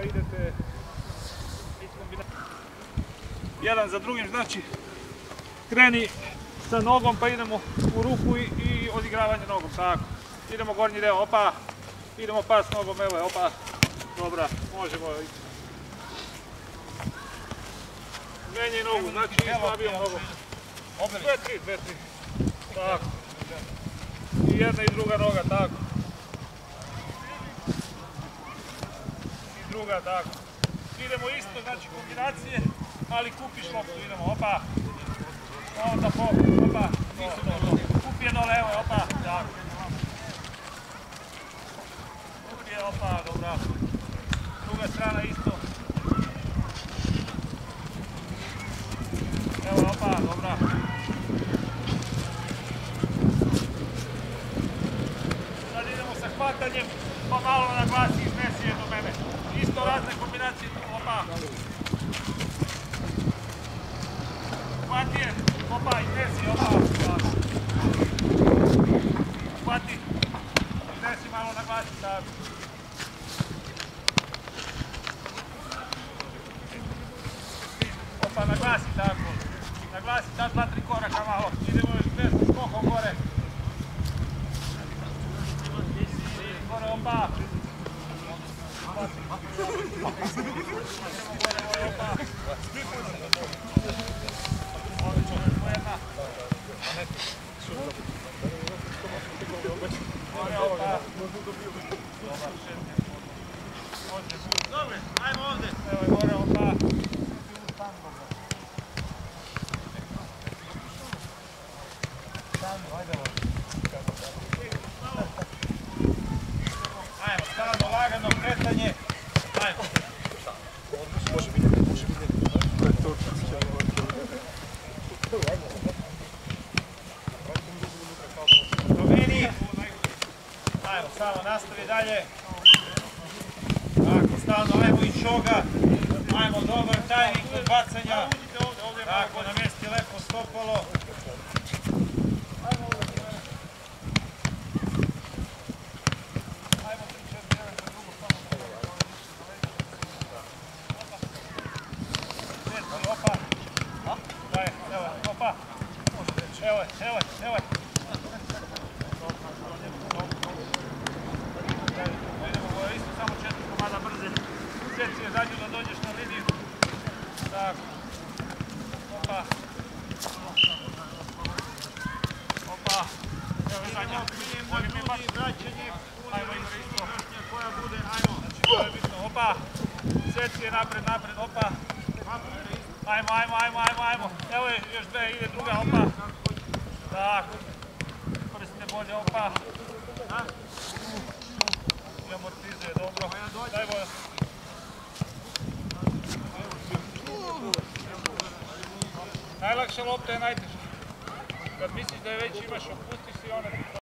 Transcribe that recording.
idete jedan za drugim, znači kreni sa nogom pa idemo u ruku i odigravanje nogom, tako. Idemo gornji deo, opa, idemo pas nogom, evo je, opa, dobra, možemo. Menjaj nogu, znači i slabijom nogom. Dve, tri, tako. I jedna i druga noga, tako. I druga, tako. Idemo isto, znači kombinacije, ali kupiš loptu, idemo, opa. Onda po, opa, kupi je dole, evo, opa, tako. Kupi je, opa, dobra. Druga strana isto. Evo, opa, dobra. Sad idemo sa hvatanjem, pa malo na glas i iznesi je do mene. Isto razne kombinacije, opa. Hvati je, opa, iznesi, opa. Hvati, iznesi malo na glas i tako. Opa, naglasi tako. Naglasi, sad 2-3 koraka malo. Idemo još bez skokom gore. Gore, opa. Idemo gore, opa. Odlično, još jedna. Gore, opa. Dobre, ajmo ovdje. Evo je gore, opa. Ajmo, stvarno lagano kretanje. Ajmo. Može biti. Domeni. Ajmo, samo nastavi dalje. Tako, stalno, ajmo i šoga. Ajmo, dobar tajming kod bacanja. Tako, namjesti lepo stopalo. Evo je. Idemo gore isto, samo 4 komada brze. Sjeci je zadnju da dođeš na liniju. Tako. Opa. Opa. Evo je zadnja. Oni mi baš vraćanje. Ajmo isto. Koja bude, ajmo. Znači to je bitno. Opa. Sjeci je napred, opa. Ajmo. Evo je još dve, ide druga, opa. Tako. Koristite bolje, opa. I amortizuje, dobro. Daj Boja. Najlakša lopta je najteža. Kad misliš da je već imaš, opustiš i ona